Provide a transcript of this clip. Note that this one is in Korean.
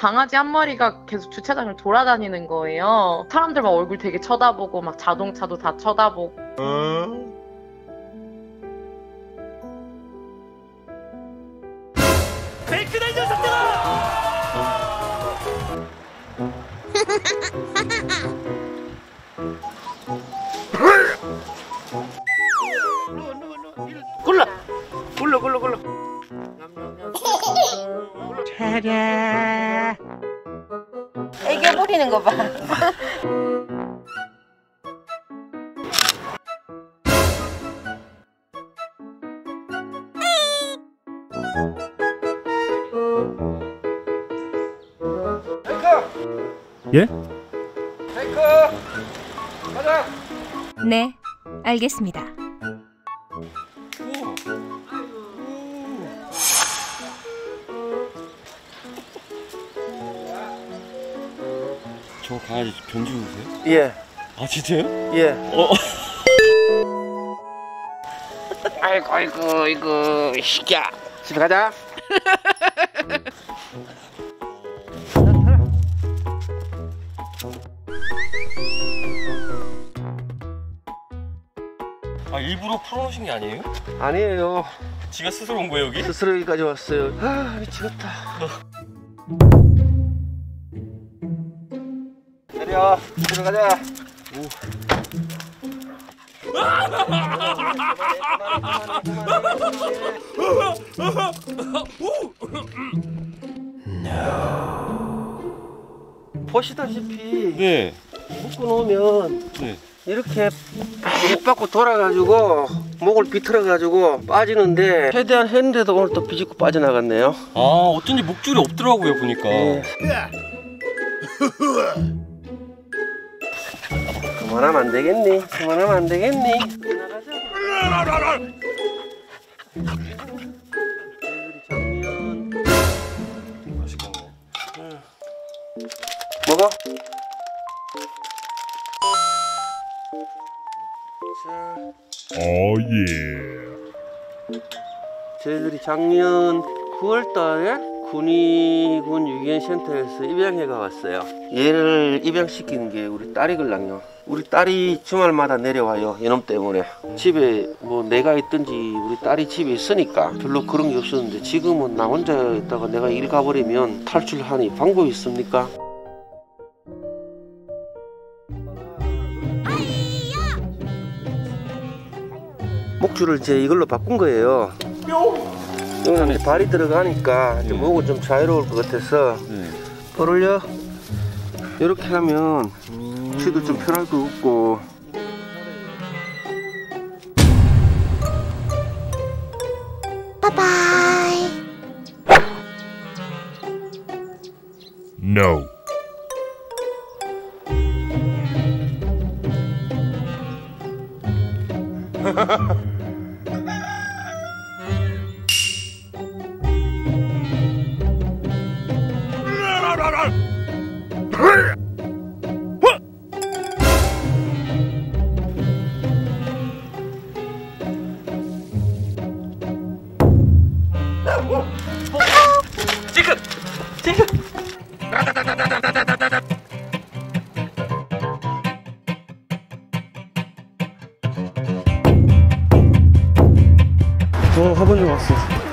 강아지 한 마리가 계속 주차장을 돌아다니는 거예요. 사람들 막 얼굴 되게 쳐다보고 막 자동차도 다 쳐다보고. 페이크다 이 녀석들아! 굴러. 차례. 애교 부리는 거 봐. 예? 테이크! 가자! 네, 알겠습니다. 저 강아지 견주세요? 예. 아 진짜요? 예. 아이고 이거 시끼야. 집에 가자. 아 일부러 풀어놓으신 게 아니에요? 아니에요. 지가 스스로 온 거예요 여기? 스스로 여기까지 왔어요. 아 미치겠다. 내려. 집에 가자. 보시다시피 네. 묶어놓으면 네. 이렇게 배 받고 돌아가지고 목을 비틀어가지고 빠지는데 최대한 했는데도 오늘 또 비집고 빠져나갔네요. 아 어쩐지 목줄이 없더라고요 보니까. 네. 그만하면 안 되겠니? 그만하면 안 되겠니? 맛있겠네. 먹어. 저희들이 작년 9월달에 군위군 유기견센터에서 입양해가 왔어요. 얘를 입양시키는 게 우리 딸이걸랑요. 우리 딸이 주말마다 내려와요. 이놈 때문에. 집에 뭐 내가 있든지 우리 딸이 집에 있으니까 별로 그런 게 없었는데 지금은 나 혼자 있다가 내가 일 가버리면 탈출하니 방법이 있습니까? 목줄을 제 이걸로 바꾼 거예요. 이거는 발이 들어가니까 좀 목은 좀 자유로울 것 같아서 발 올려. 이렇게 하면 치도 좀 편할 것 같고. 바이바이. No. 지금. 화분이 왔어.